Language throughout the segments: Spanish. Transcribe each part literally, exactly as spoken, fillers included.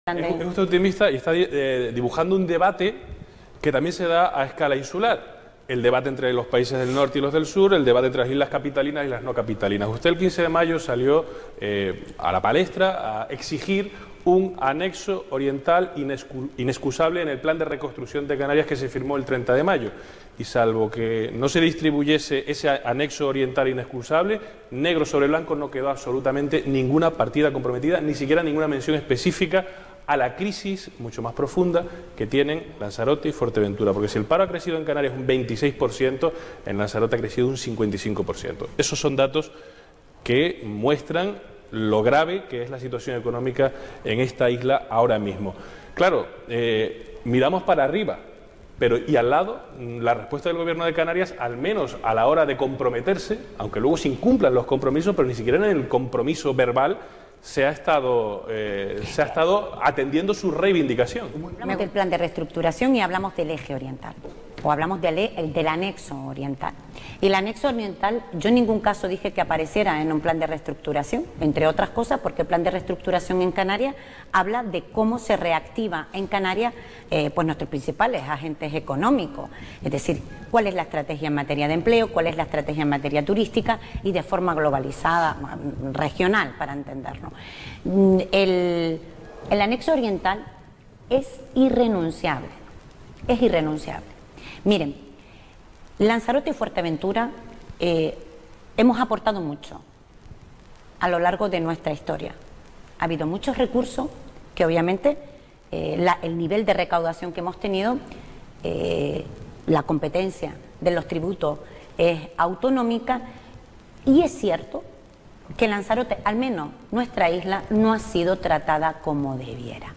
Es usted optimista y está eh, dibujando un debate que también se da a escala insular. El debate entre los países del norte y los del sur, el debate entre las islas capitalinas y las no capitalinas. Usted el quince de mayo salió eh, a la palestra a exigir un anexo oriental inescu inexcusable en el plan de reconstrucción de Canarias que se firmó el treinta de mayo. Y salvo que no se distribuyese ese anexo oriental inexcusable, negro sobre blanco no quedó absolutamente ninguna partida comprometida, ni siquiera ninguna mención específica a la crisis mucho más profunda que tienen Lanzarote y Fuerteventura. Porque si el paro ha crecido en Canarias un veintiséis por ciento, en Lanzarote ha crecido un cincuenta y cinco por ciento. Esos son datos que muestran lo grave que es la situación económica en esta isla ahora mismo. Claro, eh, miramos para arriba, pero y al lado, la respuesta del Gobierno de Canarias, al menos a la hora de comprometerse, aunque luego se incumplan los compromisos, pero ni siquiera en el compromiso verbal, se ha estado, eh, se ha estado atendiendo su reivindicación. Hablamos del plan de reestructuración y hablamos del eje oriental, o hablamos del, del anexo oriental. Y el anexo oriental, yo en ningún caso dije que apareciera en un plan de reestructuración, entre otras cosas porque el plan de reestructuración en Canarias habla de cómo se reactiva en Canarias eh, pues nuestros principales agentes económicos, es decir, cuál es la estrategia en materia de empleo, cuál es la estrategia en materia turística y de forma globalizada, regional, para entendernos. El, el anexo oriental es irrenunciable, es irrenunciable. Miren, Lanzarote y Fuerteventura eh, hemos aportado mucho a lo largo de nuestra historia. Ha habido muchos recursos que obviamente eh, la, el nivel de recaudación que hemos tenido, eh, la competencia de los tributos es autonómica, y es cierto que Lanzarote, al menos nuestra isla, no ha sido tratada como debiera.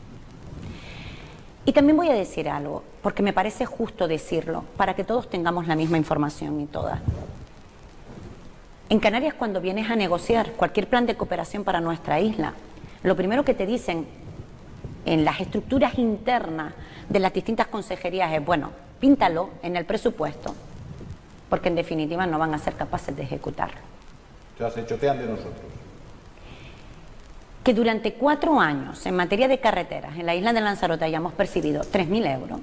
Y también voy a decir algo, porque me parece justo decirlo, para que todos tengamos la misma información y todas. En Canarias, cuando vienes a negociar cualquier plan de cooperación para nuestra isla, lo primero que te dicen en las estructuras internas de las distintas consejerías es, bueno, píntalo en el presupuesto, porque en definitiva no van a ser capaces de ejecutarlo. Ya se chotean de nosotros. Que durante cuatro años en materia de carreteras en la isla de Lanzarote hayamos percibido tres mil euros,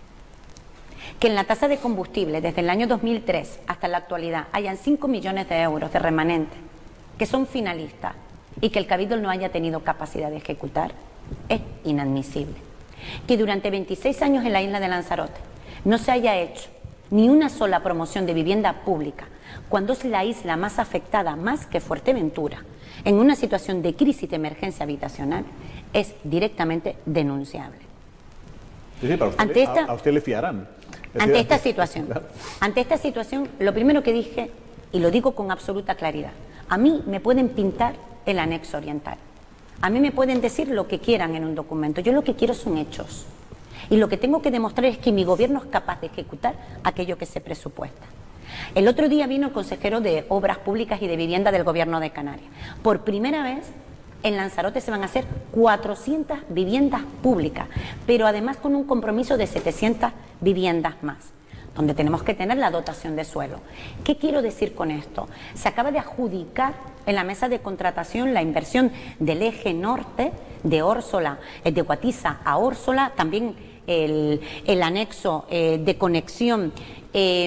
que en la tasa de combustible desde el año dos mil tres hasta la actualidad hayan cinco millones de euros de remanente que son finalistas y que el Cabildo no haya tenido capacidad de ejecutar, es inadmisible. Que durante veintiséis años en la isla de Lanzarote no se haya hecho ni una sola promoción de vivienda pública, cuando es la isla más afectada, más que Fuerteventura, en una situación de crisis de emergencia habitacional, es directamente denunciable. Sí, sí, para usted, ante esta, a, a usted le fiarán. Le ante fiarán. esta situación, ante esta situación, lo primero que dije, y lo digo con absoluta claridad, a mí me pueden pintar el anexo oriental, a mí me pueden decir lo que quieran en un documento, yo lo que quiero son hechos, y lo que tengo que demostrar es que mi gobierno es capaz de ejecutar aquello que se presupuesta. El otro día vino el consejero de Obras Públicas y de Vivienda del Gobierno de Canarias. Por primera vez en Lanzarote se van a hacer cuatrocientas viviendas públicas, pero además con un compromiso de setecientas viviendas más, donde tenemos que tener la dotación de suelo. ¿Qué quiero decir con esto? Se acaba de adjudicar en la mesa de contratación la inversión del eje norte de Órsola, de Guatiza a Órsola, también el, el anexo eh, de conexión eh,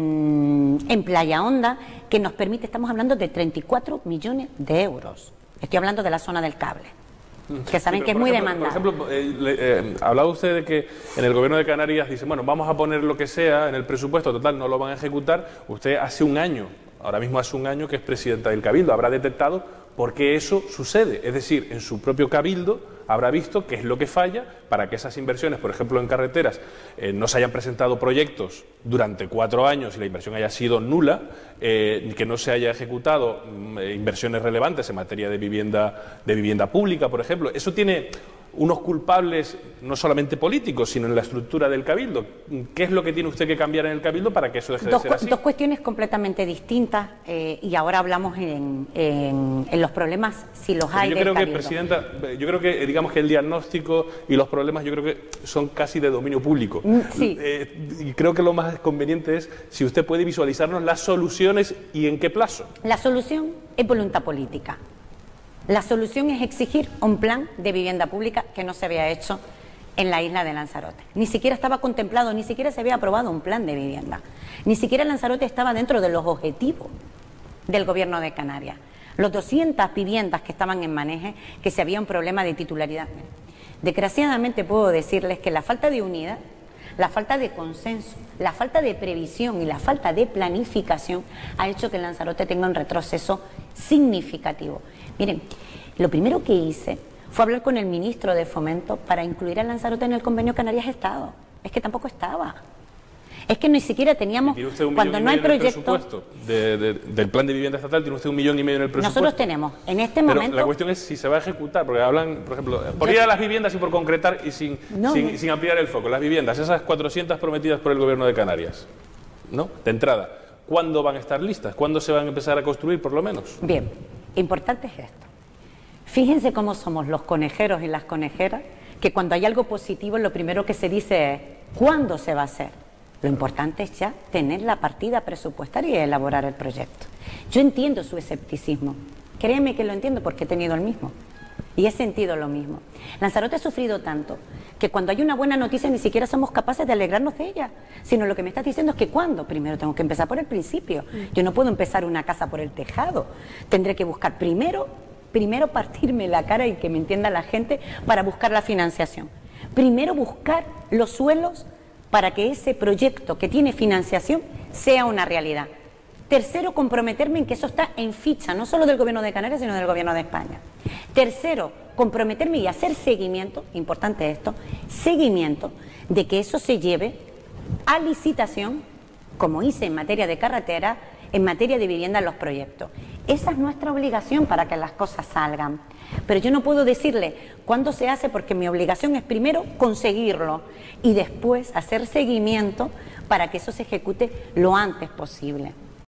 en Playa Honda, que nos permite, estamos hablando de treinta y cuatro millones de euros. Estoy hablando de la zona del cable, que saben sí, que es muy ejemplo, demandada. Por ejemplo, eh, eh, hablaba usted de que en el Gobierno de Canarias dicen, bueno, vamos a poner lo que sea en el presupuesto, total, no lo van a ejecutar. Usted hace un año, ahora mismo hace un año que es presidenta del Cabildo, habrá detectado por qué eso sucede. Es decir, en su propio Cabildo habrá visto qué es lo que falla para que esas inversiones, por ejemplo en carreteras, eh, no se hayan presentado proyectos durante cuatro años y la inversión haya sido nula, eh, que no se haya ejecutado eh, inversiones relevantes en materia de vivienda, de vivienda pública, por ejemplo. Eso tiene unos culpables no solamente políticos, sino en la estructura del Cabildo. ¿Qué es lo que tiene usted que cambiar en el Cabildo para que eso deje dos, de ser así? Dos cuestiones completamente distintas eh, y ahora hablamos en, en, en los problemas, si los hay, yo del creo que, Cabildo. Presidenta, yo creo que, digamos que el diagnóstico y los problemas yo creo que son casi de dominio público. Sí. Eh, y creo que lo más conveniente es si usted puede visualizarnos las soluciones y en qué plazo. La solución es voluntad política. La solución es exigir un plan de vivienda pública que no se había hecho en la isla de Lanzarote. Ni siquiera estaba contemplado, ni siquiera se había aprobado un plan de vivienda. Ni siquiera Lanzarote estaba dentro de los objetivos del Gobierno de Canarias. Los doscientas viviendas que estaban en maneje, que si había un problema de titularidad. Desgraciadamente puedo decirles que la falta de unidad, la falta de consenso, la falta de previsión y la falta de planificación ha hecho que Lanzarote tenga un retroceso significativo. Miren, lo primero que hice fue hablar con el ministro de Fomento para incluir a Lanzarote en el convenio Canarias-Estado. Es que tampoco estaba. Es que ni siquiera teníamos, ¿Tiene usted un cuando millón no y hay medio en el proyecto... presupuesto de, de, del plan de vivienda estatal? ¿Tiene usted un millón y medio en el presupuesto? Nosotros tenemos, en este Pero momento... la cuestión es si se va a ejecutar, porque hablan, por ejemplo, por Yo- ir a las viviendas y por concretar y sin, No, sin, no. sin ampliar el foco. Las viviendas, esas cuatrocientas prometidas por el Gobierno de Canarias, ¿no? De entrada, ¿cuándo van a estar listas? ¿Cuándo se van a empezar a construir, por lo menos? Bien, importante es esto. Fíjense cómo somos los conejeros y las conejeras, que cuando hay algo positivo lo primero que se dice es ¿cuándo se va a hacer? Lo importante es ya tener la partida presupuestaria y elaborar el proyecto. Yo entiendo su escepticismo, créeme que lo entiendo porque he tenido el mismo y he sentido lo mismo. Lanzarote ha sufrido tanto que cuando hay una buena noticia ni siquiera somos capaces de alegrarnos de ella, sino lo que me estás diciendo es que ¿cuándo? Primero tengo que empezar por el principio. Yo no puedo empezar una casa por el tejado, tendré que buscar primero, primero partirme la cara y que me entienda la gente para buscar la financiación. Primero buscar los suelos para que ese proyecto que tiene financiación sea una realidad. Tercero, comprometerme en que eso está en ficha, no solo del Gobierno de Canarias, sino del Gobierno de España. Tercero, comprometerme y hacer seguimiento, importante esto, seguimiento de que eso se lleve a licitación, como hice en materia de carretera, en materia de vivienda en los proyectos. Esa es nuestra obligación para que las cosas salgan. Pero yo no puedo decirle cuándo se hace porque mi obligación es primero conseguirlo y después hacer seguimiento para que eso se ejecute lo antes posible.